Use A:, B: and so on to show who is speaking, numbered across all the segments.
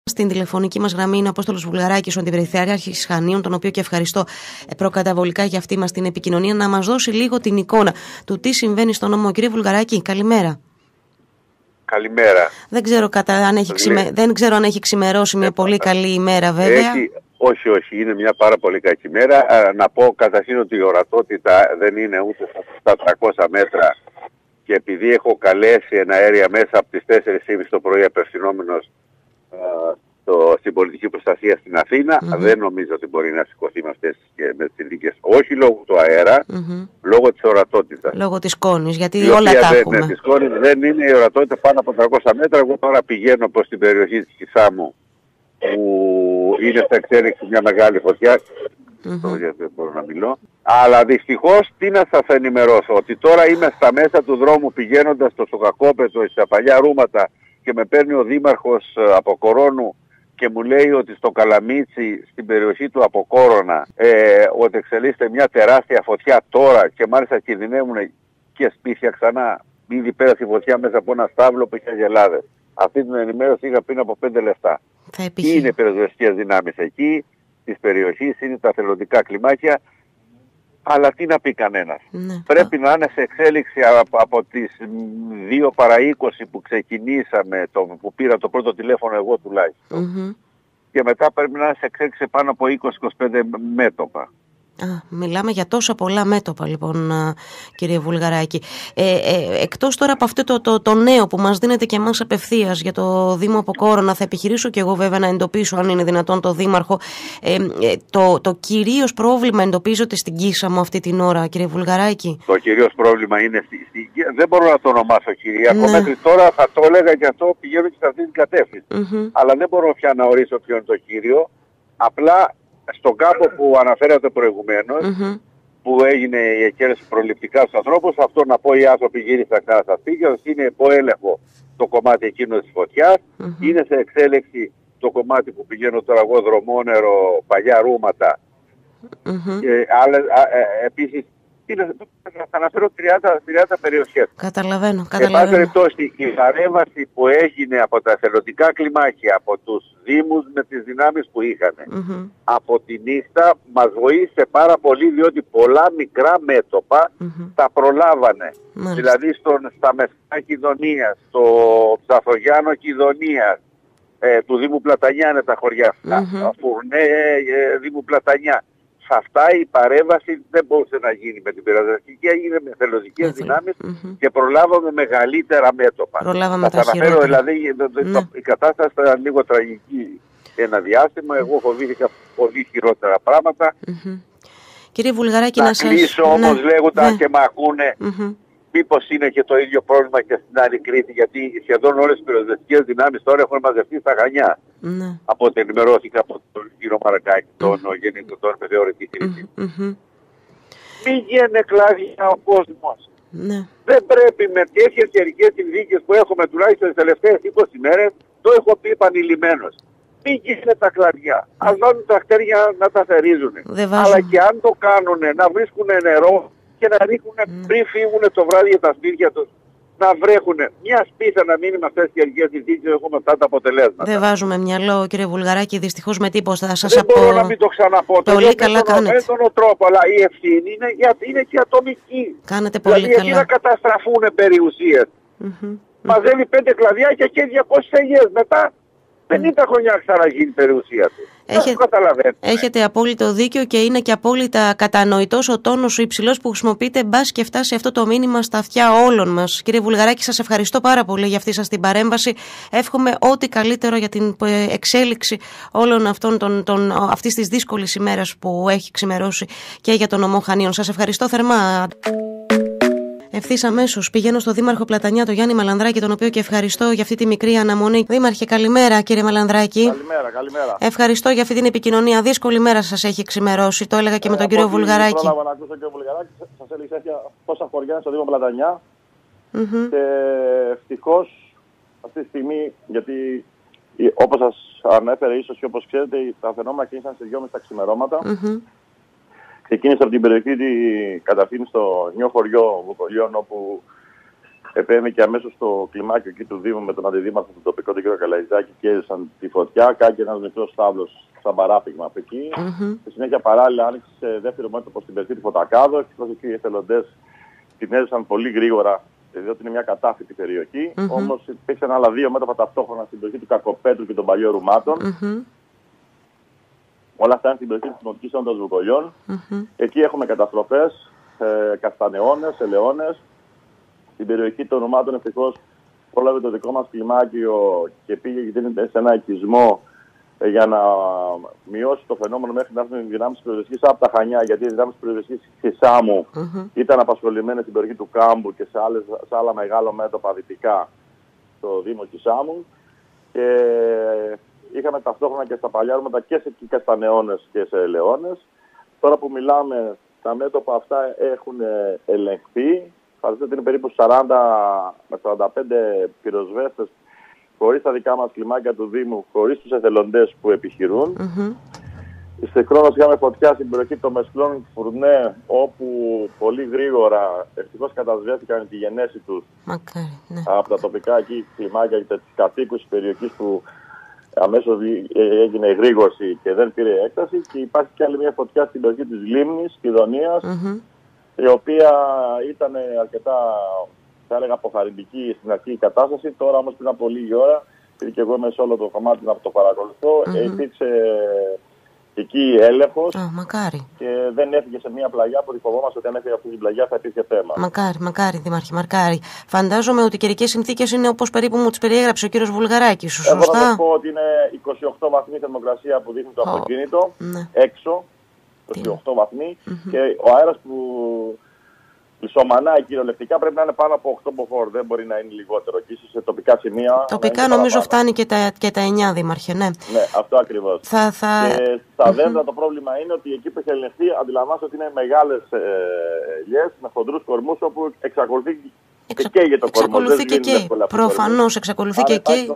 A: Στην τηλεφωνική μας γραμμή είναι ο Απόστολος Βουλγαράκης, ο Αντιπεριφερειάρχης Χανίων, τον οποίο και ευχαριστώ προκαταβολικά για αυτή μας την επικοινωνία, να μας δώσει λίγο την εικόνα του τι συμβαίνει στον νόμο. Κύριε Βουλγαράκη, καλημέρα.
B: Καλημέρα.
A: Δεν ξέρω αν έχει ξημερώσει μια πολύ καλή ημέρα, βέβαια.
B: Όχι, είναι μια πάρα πολύ κακή μέρα. Να πω καταρχήν ότι η ορατότητα δεν είναι ούτε στα 300 μέτρα και επειδή έχω καλέσει ένα αέρια μέσα από τις 4.30 το πρωί απευθυνόμενος στην πολιτική προστασία στην Αθήνα, δεν νομίζω ότι μπορεί να σηκωθεί με αυτές τις συνθήκες. Όχι λόγω του αέρα, λόγω της ορατότητας.
A: Λόγω της σκόνης, γιατί όλα τα έχουμε.
B: Της σκόνης δεν είναι η ορατότητα πάνω από 300 μέτρα. Εγώ τώρα πηγαίνω προς την περιοχή της Κισάμου, που είναι στα εξέλιξη μια μεγάλη φωτιά. Δεν μπορώ να μιλώ. Αλλά δυστυχώς τι να σας ενημερώσω, ότι τώρα είμαι στα μέσα του δρόμου πηγαίνοντας στο Σοκακόπετο, στα παλιά Ρούματα, και με παίρνει ο δήμαρχος από Κορώνου και μου λέει ότι στο Καλαμίτσι, στην περιοχή του Αποκόρονα, ότι εξελίσσεται μια τεράστια φωτιά τώρα και μάλιστα κινδυνεύουν και σπίτια ξανά. Ήδη πέρασε η φωτιά μέσα από ένα στάβλο που είχε αγελάδες. Αυτή την ενημέρωση είχα πριν από 5 λεπτά. Είναι οι πυροσβεστικές δυνάμεις εκεί, της περιοχής, είναι τα θελοντικά κλιμάκια. Αλλά τι να πει κανένας. Πρέπει να είναι σε εξέλιξη από τις 2 παρά 20 που ξεκινήσαμε, που πήρα το πρώτο τηλέφωνο εγώ τουλάχιστον. Και μετά πρέπει να είναι σε εξέλιξη πάνω από 20-25 μέτωπα.
A: Μιλάμε για τόσα πολλά μέτωπα, λοιπόν, κύριε Βουλγαράκη. Εκτός τώρα από αυτό το νέο που μας δίνεται και εμάς απευθείας για το Δήμο Αποκόρονα, θα επιχειρήσω και εγώ βέβαια να εντοπίσω, αν είναι δυνατόν, το Δήμαρχο. Το κυρίως πρόβλημα εντοπίζεται στην Κίσαμο αυτή την ώρα, κύριε Βουλγαράκη.
B: Το κυρίως πρόβλημα είναι δεν μπορώ να το ονομάσω κυρίαρχο. Μέχρι τώρα θα το έλεγα και αυτό, πηγαίνω και σε αυτή την κατεύθυνση. Αλλά δεν μπορώ πια να ορίσω ποιο είναι το κύριο. Απλά στον κάπο που αναφέρατε προηγουμένως, που έγινε η εκκαίρεση προληπτικά στους ανθρώπους, αυτό να πω οι άνθρωποι γύρισαν ξανά στα σπίτια, είναι υποέλεγχο το κομμάτι εκείνο της φωτιάς, είναι σε εξέλιξη το κομμάτι που πηγαίνω τώρα εγώ, Δρομόνερο, παλιά Ρούματα, και επίσης θα αναφέρω 30 περιοχές.
A: Καταλαβαίνω.
B: Εν πάση περιπτώσει, η παρέμβαση που έγινε από τα εθελοντικά κλιμάκια, από τους δήμους με τις δυνάμεις που είχαν, από τη νύχτα μας βοήθησε πάρα πολύ, διότι πολλά μικρά μέτωπα τα προλάβανε. Δηλαδή στα Μεσσά Κιδωνίας, στο Ψαθογιάνο Κιδωνίας, του Δήμου Πλατανιά είναι τα χωριά αυτά, Φουρνέ, Δήμου Πλατανιά. Σε αυτά η παρέμβαση δεν μπορούσε να γίνει με την πυροσβεστική, έγινε με θελοντικές δυνάμεις και προλάβαμε μεγαλύτερα μέτωπα.
A: Προλάβαμε τα χειρότερα.
B: Δηλαδή η κατάσταση ήταν λίγο τραγική ένα διάστημα, εγώ φοβήθηκα πολύ χειρότερα πράγματα.
A: Κύριε Βουλγαράκη,
B: να κλείσω όμως λέγοντα και με ακούνε, μήπως είναι και το ίδιο πρόβλημα και στην άλλη Κρήτη, γιατί σχεδόν όλες οι πυροσβεστικές δυνάμεις τώρα έχουν μαζευτεί στα Χανιά. Από ό,τι ενημερώθηκα από τον κύριο Μαρακάκη, τον επιθεωρητή Κρήτη. Πήγαινε κλάδια ο κόσμος. Δεν πρέπει με τέτοιες καιρικές συνθήκες που έχουμε τουλάχιστον τις τελευταίες 20 μέρες, το έχω πει επανειλημμένος. Πήγαινε τα κλαδιά. Ας βάλουν τα χτέρια να τα θερίζουν. Αλλά και αν το κάνουν, να βρίσκουν νερό και να ρίχνουν πριν φύγουν το βράδυ για τα σπίτια τους, να βρέχουν. Μια σπίθα να μείνει με αυτές τις καιρικές συνθήκες, έχουμε αυτά τα αποτελέσματα.
A: Δεν βάζουμε μυαλό, κύριε Βουλγαράκη, δυστυχώς με τίποτα.
B: Δεν μπορώ να μην το ξαναπώ.
A: Πολύ καλά κάνετε.
B: Με τον τρόπο, αλλά η ευθύνη είναι και ατομική.
A: Κάνετε πολύ
B: δηλαδή,
A: καλά.
B: Γιατί να καταστραφούν περιουσίες. Μαζεύει 5 κλαδιάκια και 200 ελιές. Μετά 50 χρονιά ξαναγίνει περιουσία του.
A: Έχετε απόλυτο δίκιο και είναι και απόλυτα κατανοητός ο τόνος ο υψηλός που χρησιμοποιείτε, μπας και φτάσει αυτό το μήνυμα στα αυτιά όλων μας. Κύριε Βουλγαράκη, σας ευχαριστώ πάρα πολύ για αυτή σας την παρέμβαση. Εύχομαι ό,τι καλύτερο για την εξέλιξη όλων αυτής της δύσκολης ημέρας που έχει ξημερώσει και για τον νομό Χανίων. Σας ευχαριστώ θερμά. Ευθύς αμέσως πηγαίνω στο Δήμαρχο Πλατανιά, τον Γιάννη Μαλανδράκη, τον οποίο και ευχαριστώ για αυτή τη μικρή αναμονή. Δήμαρχε, καλημέρα, κύριε Μαλανδράκη.
C: Καλημέρα.
A: Ευχαριστώ για αυτή την επικοινωνία. Δύσκολη μέρα σας έχει ξημερώσει. Το έλεγα και με τον κύριο Βουλγαράκη.
C: Πρόλαβα να ακούσω τον κύριο Βουλγαράκη. Σας έλεγε πόσα χωριά είναι στο Δήμο Πλατανιά. Και ευτυχώς αυτή τη στιγμή, γιατί όπως σας ανέφερε ίσως και όπως ξέρετε, τα φαινόμενα ξεκίνησαν σε 2.30 τα ξημερώματα. Ξεκίνησε από την περιοχή καταρχήν στο νέο χωριό Βουκολιών, όπου επέμει και αμέσως στο κλιμάκιο εκεί του Δήμου με τον αντιδήμαρχο του τοπικό, τον κ. Καλαϊτζάκη, και έζησαν τη φωτιά. Κάκι ένας μικρός στάβλος σαν παράπηγμα από εκεί. Στη συνέχεια παράλληλα άνοιξε σε δεύτερο μέτωπο στην περιοχή του Φωτακάδο. Ευτυχώς εκεί οι εθελοντές την έζησαν πολύ γρήγορα, διότι είναι μια κατάφυτη περιοχή. Όμως υπήρξαν άλλα 2 μέτωπα ταυτόχρονα στην περιοχή του Κακοπέτρου και των Παλιών Ρουμάτων. Όλα αυτά είναι στην περιοχή της Δημοτικής Όντας Βουκολιών. Εκεί έχουμε καταστροφές, καστανεώνες, ελαιώνες. Στην περιοχή των Ρουμάτων ευτυχώς πρόλαβε το δικό μας κλιμάκιο και πήγε σε ένα οικισμό για να μειώσει το φαινόμενο μέχρι να έρθουν οι δυνάμεις της πυροσβεστικής από τα Χανιά, γιατί οι δυνάμεις της πυροσβεστικής στη Σάμου ήταν απασχολημένες στην περιοχή του Κάμπου και σε άλλα μεγάλα μέτωπα δυτικά στο Δήμο της Σάμου. Και είχαμε ταυτόχρονα και στα Παλιά Ρούματα και σε καστανεώνες και σε ελαιώνες. Τώρα που μιλάμε, τα μέτωπα αυτά έχουν ελεγχθεί. Φανταστείτε ότι είναι περίπου 40 με 45 πυροσβέστες, χωρίς τα δικά μας κλιμάκια του Δήμου, χωρίς τους εθελοντές που επιχειρούν. Στη Χρόνος είχαμε φωτιά στην περιοχή των Μεσκλών Φουρνέ, όπου πολύ γρήγορα ευτυχώς κατασβέστηκαν τη γενέση τους από τα τοπικά εκεί κλιμάκια και τις κατοίκους της περιοχής που αμέσως έγινε γρήγορση και δεν πήρε έκταση. Και υπάρχει και άλλη μια φωτιά στην περιοχή της Λίμνης, Κιδωνίας, η οποία ήταν αρκετά, θα έλεγα, αποθαρρυντική στην αρχή η κατάσταση. Τώρα όμως πριν από λίγη ώρα, επειδή και εγώ είμαι σε όλο το κομμάτι να το παρακολουθώ, υπήρξε εκεί έλεγχος και δεν έφυγε σε μια πλαγιά που φοβόμαστε ότι αν έφυγε αυτή την πλαγιά θα υπήρχε θέμα.
A: Μακάρι, Δήμαρχε, μακάρι. Φαντάζομαι ότι οι καιρικές συνθήκες είναι όπως περίπου μου τις περιέγραψε ο κύριος Βουλγαράκης, σωστά?
C: Εγώ θα πω ότι είναι 28 βαθμοί θερμοκρασία που δείχνει το αυτοκίνητο, έξω, 28 βαθμοί, και ο αέρας που ισομανάει κυριολεκτικά πρέπει να είναι πάνω από 8 μποφόρ, δεν μπορεί να είναι λιγότερο. Και ίσως σε τοπικά σημεία.
A: Τοπικά νομίζω φτάνει και τα 9, Δήμαρχε, ναι.
C: Ναι, αυτό ακριβώς. Και στα δέντρα το πρόβλημα είναι ότι εκεί που έχει ελεγχθεί, αντιλαμβάνεστε ότι είναι μεγάλες ελιές με χοντρούς κορμούς, όπου εξακολουθεί και καίγεται το κορμό.
A: Εξακολουθεί και καίει. Προφανώς εξακολουθεί και καίει.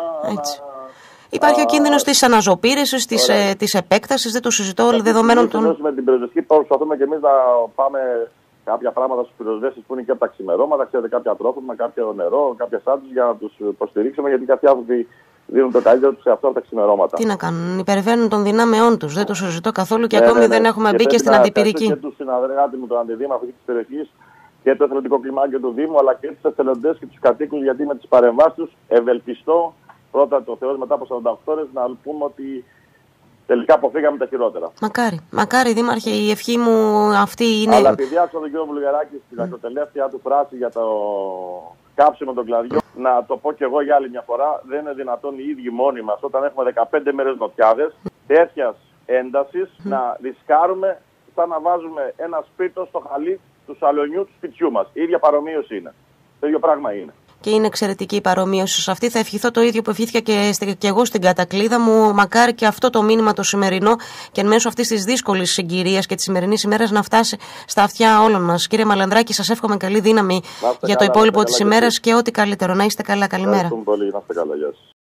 A: Υπάρχει ο κίνδυνος της αναζωπήρεσης, της επέκτασης, δεν το συζητώ, δεδομένων των.
C: Με την πυροσβεστική προσπαθούμε και εμείς να πάμε κάποια πράγματα στους πυροσβέστες που είναι και από τα ξημερώματα, ξέρετε, κάποια τρόφιμα, κάποιο νερό, κάποια σάντουιτς για να τους υποστηρίξουμε, γιατί κάποιοι άνθρωποι δίνουν το καλύτερο τους σε αυτά τα ξημερώματα.
A: Τι να κάνουν, υπερβαίνουν των δυνάμεών τους, δεν το συζητώ καθόλου και ακόμη δεν έχουμε μπει και στην αντιπυρική.
C: Και τους συναδελφούς μου, τον αντιδήμαρχο της περιοχής και το εθελοντικό κλιμάκιο του Δήμου, αλλά και τους εθελοντές και τους κατοίκους, γιατί με τις παρεμβάσεις τους ευελπιστώ, πρώτα το Θεός, μετά από 48 ώρες, να πούμε ότι τελικά αποφύγαμε τα χειρότερα.
A: Μακάρι, Δήμαρχε, η ευχή μου αυτή είναι.
C: Αλλά επειδή άκουσα τον κύριο Βουλγαράκη στην ακροτελεύθεριά του φράση για το κάψιμο των κλαδιών, να το πω κι εγώ για άλλη μια φορά, δεν είναι δυνατόν οι ίδιοι μόνοι μας, όταν έχουμε 15 μέρες νοτιάδες τέτοιας έντασης, να ρισκάρουμε σαν να βάζουμε ένα σπίρτο στο χαλί του σαλονιού του σπιτιού μας. Η ίδια παρομοίωση είναι. Το ίδιο πράγμα είναι.
A: Και είναι εξαιρετική η παρομοίωση σε αυτή. Θα ευχηθώ το ίδιο που ευχήθηκα και εγώ στην κατακλείδα μου. Μακάρι και αυτό το μήνυμα το σημερινό και εν μέσω αυτής της δύσκολης συγκυρίας και της σημερινής ημέρας να φτάσει στα αυτιά όλων μας. Κύριε Μαλανδράκη, σας εύχομαι καλή δύναμη για το υπόλοιπο της ημέρας και ό,τι καλύτερο. Να είστε καλά. Καλημέρα.
C: Ευχαριστούμε πολύ. Να είστε καλά. Γεια σας.